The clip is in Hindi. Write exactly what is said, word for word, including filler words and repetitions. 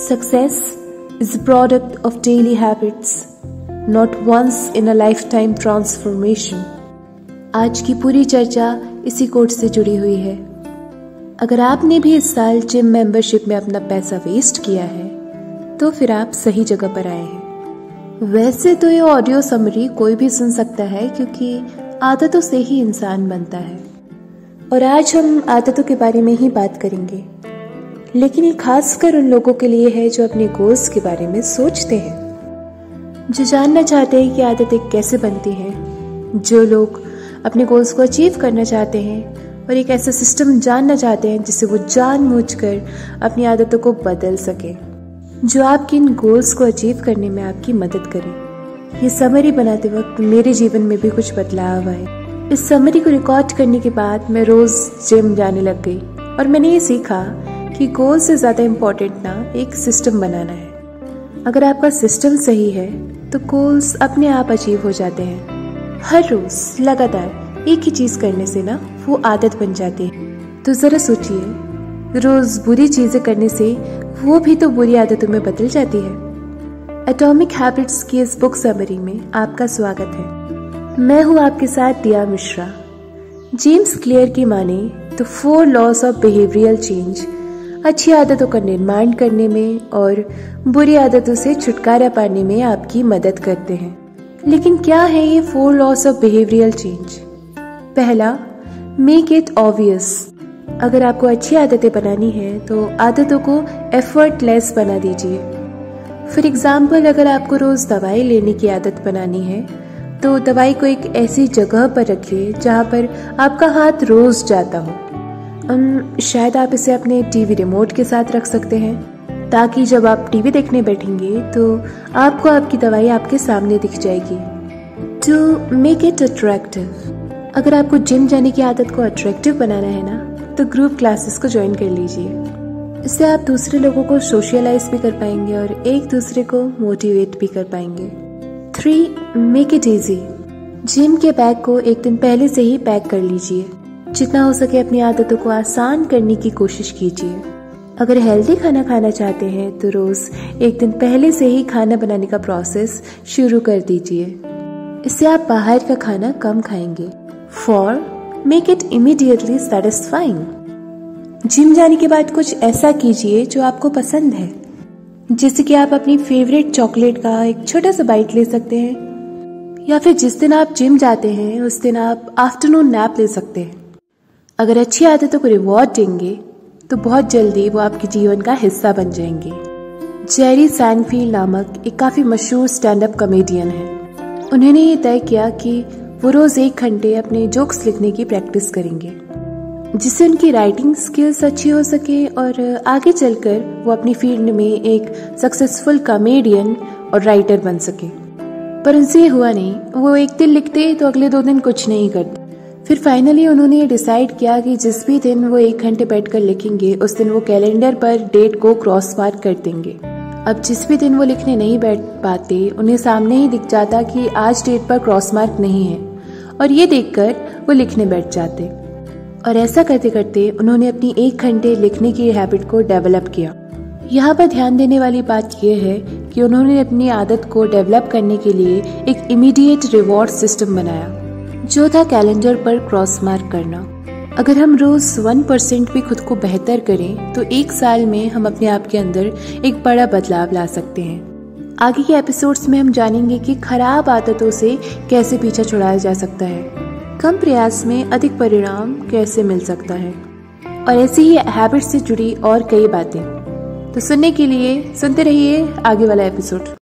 Success is a product of daily habits, not once in a lifetime transformation. आज की पूरी चर्चा इसी कोट से जुड़ी हुई है। अगर आपने भी इस साल जिम मेंबरशिप में अपना पैसा वेस्ट किया है तो फिर आप सही जगह पर आए हैं। वैसे तो ये ऑडियो समरी कोई भी सुन सकता है क्योंकि आदतों से ही इंसान बनता है, और आज हम आदतों के बारे में ही बात करेंगे। लेकिन ये खासकर उन लोगों के लिए है जो अपने गोल्स के बारे में सोचते हैं, जो जानना चाहते हैं कि आदतें कैसे बनती हैं, जो लोग अपने गोल्स को अचीव करना चाहते हैं और एक ऐसा सिस्टम जानना चाहते हैं जिससे वो जानबूझकर अपनी आदतों को बदल सके, जो आपके इन गोल्स को अचीव करने में आपकी मदद करे। ये समरी बनाते वक्त मेरे जीवन में भी कुछ बदलाव आए। इस समरी को रिकॉर्ड करने के बाद मैं रोज जिम जाने लग गई और मैंने ये सीखा कि गोल से ज्यादा इम्पोर्टेंट ना एक सिस्टम बनाना है। अगर आपका सिस्टम सही है तो गोल्स अपने आप अचीव हो जाते हैं। हर रोज लगातार एक ही चीज करने से ना वो आदत बन जाती है। तो जरा सोचिए, रोज बुरी चीजें करने से वो भी तो बुरी आदतों में बदल जाती है। एटॉमिक हैबिट्स की इस बुक समरी में आपका स्वागत है। मैं हूँ आपके साथ दिया मिश्रा। जेम्स क्लियर की माने तो four laws of behavioural change अच्छी आदतों का निर्माण करने में और बुरी आदतों से छुटकारा पाने में आपकी मदद करते हैं। लेकिन क्या है ये four laws of behavioural change? पहला, मेक इट ऑब्वियस। अगर आपको अच्छी आदतें बनानी है तो आदतों को एफर्टलेस बना दीजिए। फॉर एग्जाम्पल, अगर आपको रोज दवाई लेने की आदत बनानी है तो दवाई को एक ऐसी जगह पर रखिए जहाँ पर आपका हाथ रोज जाता हो। um, शायद आप इसे अपने टीवी रिमोट के साथ रख सकते हैं ताकि जब आप टीवी देखने बैठेंगे तो आपको आपकी दवाई आपके सामने दिख जाएगी। Two make it attractive. अगर आपको जिम जाने की आदत को अट्रैक्टिव बनाना है ना तो ग्रुप क्लासेस को ज्वाइन कर लीजिए। इससे आप दूसरे लोगों को सोशलाइज भी कर पाएंगे और एक दूसरे को मोटिवेट भी कर पाएंगे। Three, make it easy. Gym के बैग को एक दिन पहले से ही पैक कर लीजिए। जितना हो सके अपनी आदतों को आसान करने की कोशिश कीजिए। अगर हेल्दी खाना खाना चाहते हैं तो रोज एक दिन पहले से ही खाना बनाने का प्रोसेस शुरू कर दीजिए। इससे आप बाहर का खाना कम खाएंगे। Four, make it immediately satisfying. Gym जाने के बाद कुछ ऐसा कीजिए जो आपको पसंद है, जैसे कि आप अपनी फेवरेट चॉकलेट का एक छोटा सा बाइट ले सकते हैं, या फिर जिस दिन आप जिम जाते हैं उस दिन आप आफ्टरनून नैप ले सकते हैं। अगर अच्छी आदतों को रिवॉर्ड देंगे तो बहुत जल्दी वो आपके जीवन का हिस्सा बन जाएंगे। जेरी सैनफील्ड नामक एक काफी मशहूर स्टैंड अप कॉमेडियन है। उन्होंने ये तय किया कि वो रोज एक घंटे अपने जोक्स लिखने की प्रैक्टिस करेंगे, जिससे उनकी राइटिंग स्किल्स अच्छी हो सके और आगे चलकर वो अपनी फील्ड में एक सक्सेसफुल कॉमेडियन और राइटर बन सके। पर उनसे ये हुआ नहीं। वो एक दिन लिखते तो अगले दो दिन कुछ नहीं करते। फिर फाइनली उन्होंने ये डिसाइड किया कि जिस भी दिन वो एक घंटे बैठकर लिखेंगे उस दिन वो कैलेंडर पर डेट को क्रॉस मार्क कर देंगे। अब जिस भी दिन वो लिखने नहीं बैठ पाते उन्हें सामने ही दिख जाता कि आज डेट पर क्रॉस मार्क नहीं है, और ये देखकर वो लिखने बैठ जाते। और ऐसा करते करते उन्होंने अपनी एक घंटे लिखने की हैबिट को डेवलप किया। यहाँ पर ध्यान देने वाली बात यह है कि उन्होंने अपनी आदत को डेवलप करने के लिए एक इमीडिएट रिवॉर्ड सिस्टम बनाया, जो था कैलेंडर पर क्रॉस मार्क करना। अगर हम रोज वन परसेंट भी खुद को बेहतर करें तो एक साल में हम अपने आप के अंदर एक बड़ा बदलाव ला सकते हैं। आगे के एपिसोड्स में हम जानेंगे कि खराब आदतों से कैसे पीछा छुड़ाया जा सकता है, कम प्रयास में अधिक परिणाम कैसे मिल सकता है, और ऐसी ही हैबिट से जुड़ी और कई बातें। तो सुनने के लिए सुनते रहिए आगे वाला एपिसोड।